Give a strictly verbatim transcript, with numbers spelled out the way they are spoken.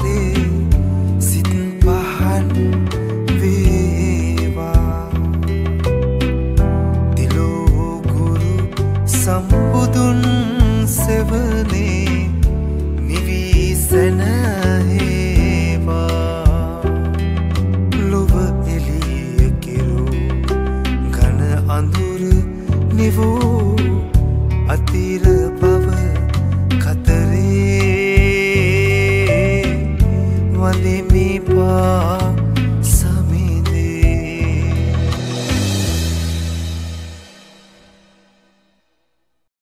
සිතේ සිත් පහන් වේවා තිලෝ ගුරු සම්බුදුන් සෙවනේ නිවි සැනහේ